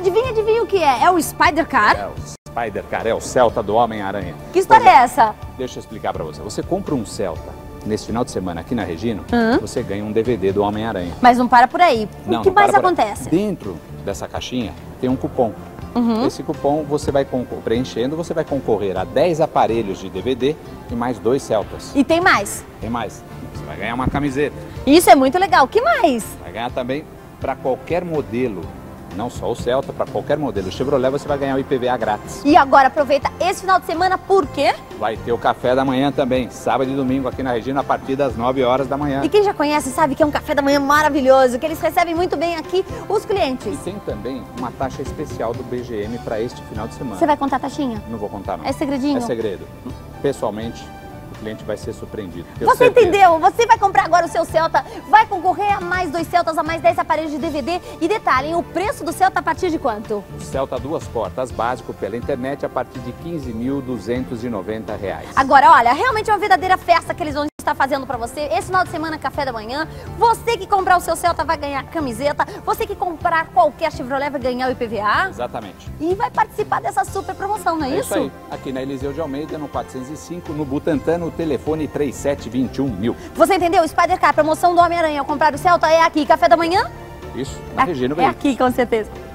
adivinha o que é? É o Spider Car? É o Spider Car, é o Celta do Homem-Aranha. Que história é essa? Deixa eu explicar pra você. Você compra um Celta nesse final de semana aqui na Regina, você ganha um DVD do Homem-Aranha. Mas não para por aí. O que mais acontece? Dentro dessa caixinha tem um cupom. Esse cupom você vai preenchendo, você vai concorrer a 10 aparelhos de DVD e mais 2 Celtas. E tem mais? Tem mais. Você vai ganhar uma camiseta. Isso é muito legal. O que mais? Vai ganhar também para qualquer modelo. Não só o Celta, para qualquer modelo Chevrolet você vai ganhar o IPVA grátis. E agora aproveita esse final de semana, por quê? Vai ter o café da manhã também, sábado e domingo aqui na Regina, a partir das 9 horas da manhã. E quem já conhece sabe que é um café da manhã maravilhoso, que eles recebem muito bem aqui os clientes. E tem também uma taxa especial do BGM para este final de semana. Você vai contar a taxinha? Não vou contar não. É segredinho? É segredo. Pessoalmente, o cliente vai ser surpreendido. Você entendeu? Você vai comprar agora o seu Celta, vai concorrer a mais 2 Celtas, a mais 10 aparelhos de DVD. E detalhe, o preço do Celta a partir de quanto? O Celta 2 portas básico pela internet a partir de R$ 15.290. Agora, olha, realmente é uma verdadeira festa que eles vão estar fazendo pra você. Esse final de semana, café da manhã. Você que comprar o seu Celta vai ganhar camiseta. Você que comprar qualquer Chevrolet vai ganhar o IPVA. Exatamente. E vai participar dessa super promoção, não é isso? É isso aí. Aqui na Eliseu de Almeida, no 405, no Butantã, no telefone 3721.000. Você entendeu? Spider Car, promoção do Homem-Aranha. Ao comprar o Celta é aqui. Café da manhã? Isso, na Regina. É aqui, com certeza.